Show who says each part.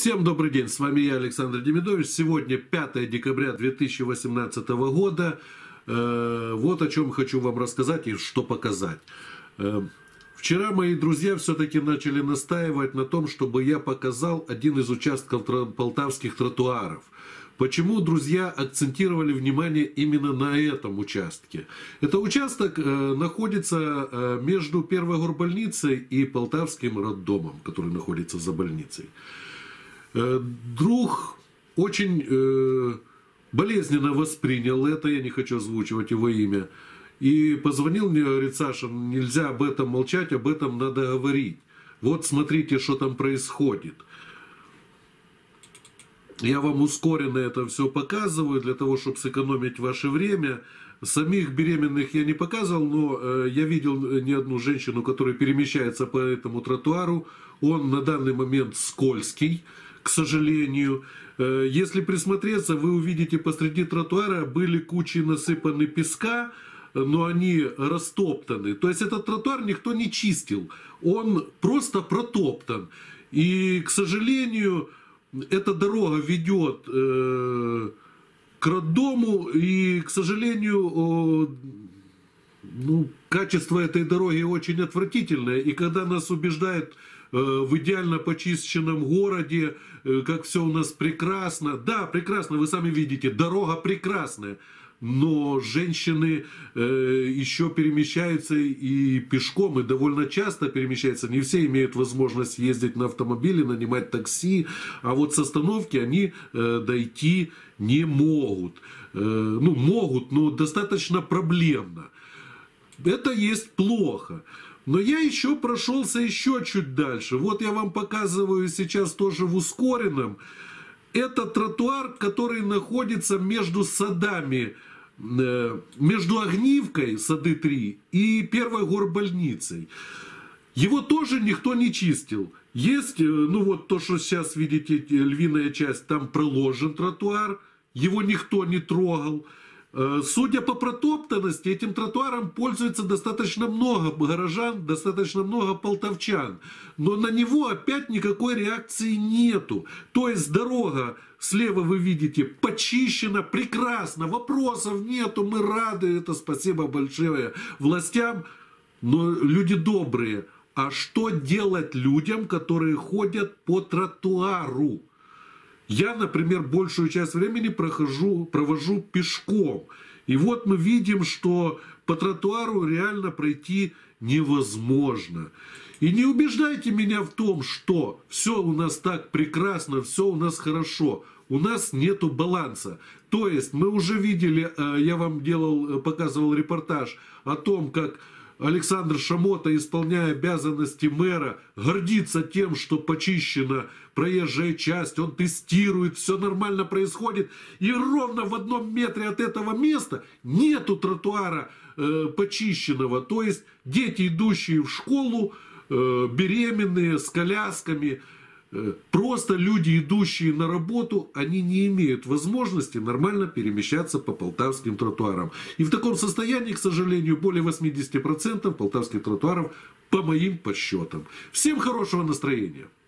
Speaker 1: Всем добрый день, с вами я, Александр Демидович. Сегодня 5 декабря 2018 года. Вот о чем хочу вам рассказать и что показать. Вчера мои друзья все-таки начали настаивать на том, чтобы я показал один из участков полтавских тротуаров. Почему друзья акцентировали внимание именно на этом участке? Это участок находится между Первой горбольницей и Полтавским роддомом, который находится за больницей. Друг очень болезненно воспринял это, я не хочу озвучивать его имя, и позвонил мне, говорит: Саша, нельзя об этом молчать, об этом надо говорить. Вот смотрите, что там происходит. Я вам ускоренно это все показываю, для того, чтобы сэкономить ваше время. Самих беременных я не показывал, но я видел не одну женщину, которая перемещается по этому тротуару. Он на данный момент скользкий, к сожалению. Если присмотреться, вы увидите, посреди тротуара были кучи насыпаны песка, но они растоптаны. То есть этот тротуар никто не чистил, он просто протоптан. И, к сожалению, эта дорога ведет к роддому, и, к сожалению, качество этой дороги очень отвратительное. И когда нас убеждают в идеально почищенном городе, как все у нас прекрасно. Да, прекрасно, вы сами видите, дорога прекрасная. Но женщины еще перемещаются и пешком, и довольно часто перемещаются. Не все имеют возможность ездить на автомобиле, нанимать такси. А вот с остановки они дойти не могут. Могут, но достаточно проблемно. Это есть плохо. Но я еще прошелся еще чуть дальше. Вот я вам показываю сейчас тоже в ускоренном. Это тротуар, который находится между садами, между Огнивкой, сады 3, и Первой горбольницей. Его тоже никто не чистил. Есть, вот то, что сейчас видите, львиная часть, там проложен тротуар, его никто не трогал. Судя по протоптанности, этим тротуаром пользуется достаточно много горожан, достаточно много полтавчан. Но на него опять никакой реакции нету. То есть дорога, слева вы видите, почищена, прекрасно, вопросов нету, мы рады, это спасибо большое властям. Но люди добрые, а что делать людям, которые ходят по тротуару? Я, например, большую часть времени провожу пешком. И вот мы видим, что по тротуару реально пройти невозможно. И не убеждайте меня в том, что все у нас так прекрасно, все у нас хорошо. У нас нету баланса. То есть мы уже видели, я вам показывал репортаж о том, как Александр Шамота, исполняя обязанности мэра, гордится тем, что почищена проезжая часть, он тестирует, все нормально происходит. И ровно в 1 метре от этого места нету тротуара почищенного. То есть дети, идущие в школу, беременные, с колясками, просто люди, идущие на работу, они не имеют возможности нормально перемещаться по полтавским тротуарам. И в таком состоянии, к сожалению, более 80% полтавских тротуаров, по моим подсчетам. Всем хорошего настроения!